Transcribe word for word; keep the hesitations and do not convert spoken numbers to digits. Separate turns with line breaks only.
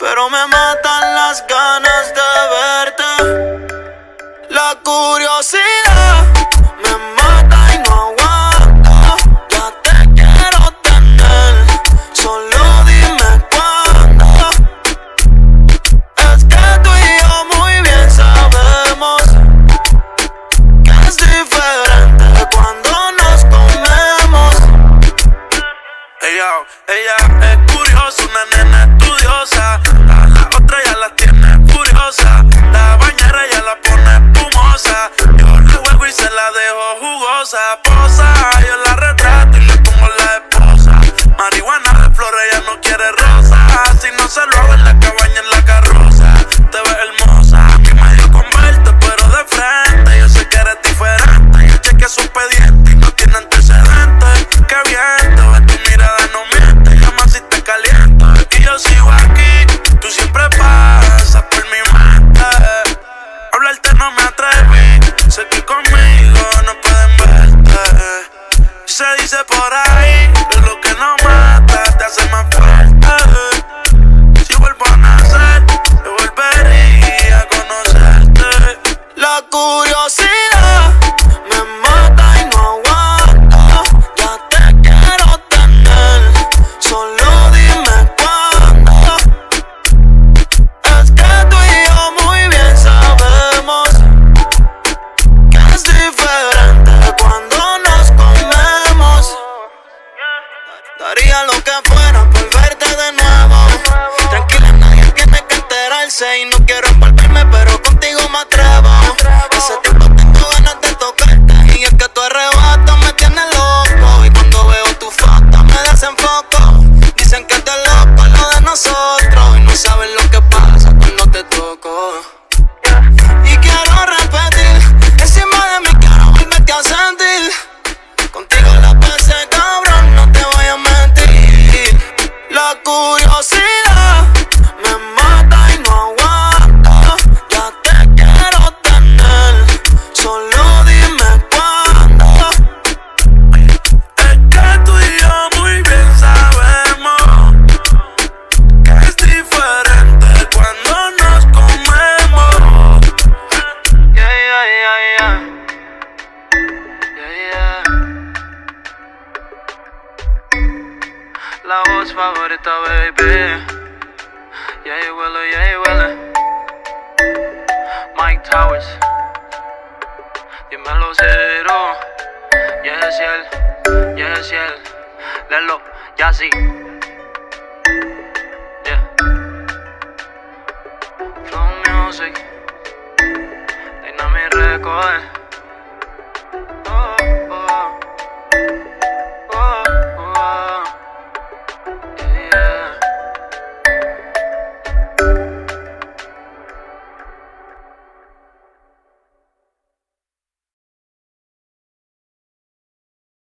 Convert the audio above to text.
pero me matan las ganas de verte. La curiosidad me mata y no aguanto. Ya te quiero tener, solo dime cuándo. Es que tú y yo muy bien sabemos que es diferente cuando nos comemos.
Ella, ella es curiosa, una nena estudiosa. A la otra ya la tiene furiosa. La bañera ya la pone espumosa. Yo la juego y se la dejo jugosa. Posa, yo la retrato y le pongo la esposa. Marihuana de flores, ella no quiere rosa. Si no se lo hago en la cabaña, en la carroza. Te ves hermosa, a mí me dio con verte, pero de frente. Yo sé que eres diferente. Yo chequeé su expediente y no tiene antecedentes. Qué bien, te ves, tu mirada no miente. Llama si te caliento y yo sigo aquí. Tú siempre pasas por mi mente. Hablarte no me atreví. Sé que conmigo no pueden verte. Se dice por ahí que lo que no mata te hace más fuerte. Si vuelvo a nacer, yo volvería a conocerte.
La curiosidad me mata y no aguanto. Ya te quiero tener, solo dime cuándo. Es que tú y yo muy bien sabemos que es diferente cuando nos comemos. Daría lo que fuera por verte de nuevo. Tranquila, nadie tiene que enterarse. Y no quiero empalmarme, pero contigo me atrevo. Hace tiempo tengo ganas de tocarte. Y es que tu arrebato me tiene loco. Y cuando veo tu foto me desenfoco. Dicen que te loco lo de nosotros. Y no saben lo que pasa cuando te toco. Y quiero repetir, encima de mí quiero volverte a sentir. Contigo la pasé cabrón, no te voy a mentir. La curiosidad me mata y no aguanto. Ya te quiero tener, solo dime cuándo.
Es que tú y yo muy bien sabemos que es diferente cuando nos comemos.
Yeah, yeah, yeah, yeah. Yeah, yeah. La voz favorita, baby. Yeah, Willow, yeah, Willow. Mike Towers. Dímelo cero. Yes, él. Yes, él. Lelo, ya sí. Yeah. Flow Music. Dynamic Record.